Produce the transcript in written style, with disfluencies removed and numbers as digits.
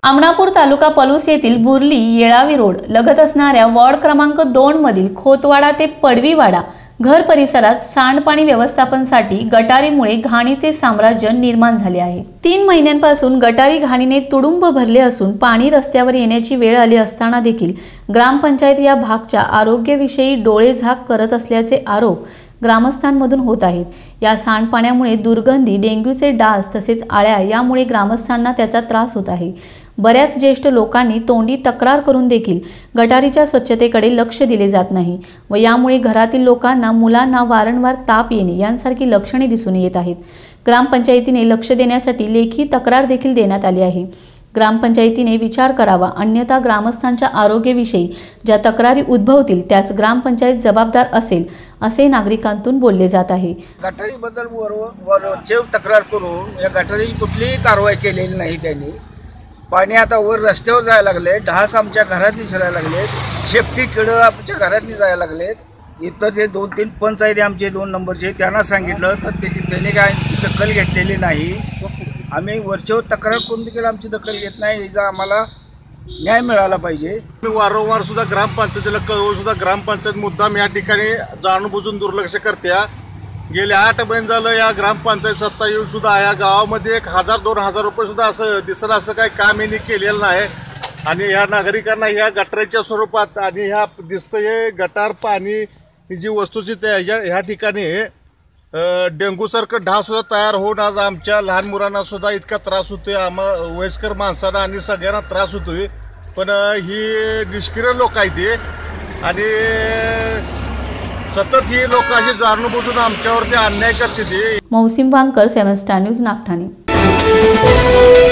आमणापूर तालुका पलूस येथील बुर्ली येळावी रोड लगत असणाऱ्या वॉर्ड क्रमांक 2 मधील खोतवाडा ते पडवीवाडा घर परिसरात सांडपाणी व्यवस्थापनासाठी गटारीमुळे घाणीचे साम्राज्य निर्माण झाले आहे। 3 महिन्यांपासून गटारी घाणीने तुडुंब भरले असून पाणी रस्त्यावर येण्याची वेळ आली असताना देखील ग्रामपंचायत या भागच्या आरोग्याविषयी डोळेझाक करत असल्याचे आरोप ग्रामस्थांमधून होत आहेत। या सांडपाण्यामुळे दुर्गंधी, डेंग्यूचे डास तसेच आळ्या यामुळे ग्रामस्थांना त्याचा त्रास होत आहे। बऱ्याच ज्येष्ठ लोकांनी तोंडी तक्रार करून देखील गटारीच्या स्वच्छतेकडे लक्ष दिले जात नाही व यामुळे घरातील लोकांना, मुलांना वारंवार ताप येणे यांसारखी लक्षणे दिसून येत आहेत। ग्रामपंचायतीने लक्ष देण्यासाठी लेखी तक्रार देखील देण्यात आली आहे। ग्रामपंचायतीने विचार करावा, अन्यथा ग्रामस्थांच्या आरोग्याविषयी ज्या तक्रारी उद्भवतील त्यास ग्रामपंचायत जबाबदार असेल असे नागरिकांतून बोलले जात आहे। गटारीबद्दल वरचे तक्रार करून या गटारीची कुठलीही कारवाई केलेली नाही त्यांनी। पाणी आता वर रस्त्यावर जायला लागले, ढास आमच्या घरात दिसायला लागले, शेपटी किडं आमच्या घरात जायला लागलेत। इतर जे 2-3 पंचायती आमचे 2 नंबरचे त्यांना सांगितलं तर त्यांनी काय दखल घेतलेली नाही। आम्ही वरच्यावर तक्रार करून देखील आमची दखल घेत नाही, याचा आम्हाला न्याय मिळाला पाहिजे। मी वारंवार सुद्धा ग्रामपंचायतीला कळवून सुद्धा ग्रामपंचायत मुद्दाम या ठिकाणी जाणूनबुजून दुर्लक्ष करते। गेले 8 महिने झालं या ग्रामपंचायत सत्ता येऊन सुद्धा या गावामध्ये 1000-2000 रुपये सुद्धा असं दिसलं असं काही काम यांनी केलेलं नाही। आणि ह्या नागरिकांना ह्या गटाराच्या स्वरूपात आणि ह्या दिसतं हे गटार पाणी ही जी वस्तूची ह्या ठिकाणी डेंग्यूसारखं ढास सुद्धा तयार होऊन आज आमच्या लहान मुलांना सुद्धा इतका त्रास होतोय, वयस्कर माणसांना आणि सगळ्यांना त्रास होतोय। पण ही निष्क्रिय लोक आहेत ते आणि सतत ही लोक अशी जाणून आमच्यावरती अन्याय करते। Mausim Wankar, 7 star news, Nagthane.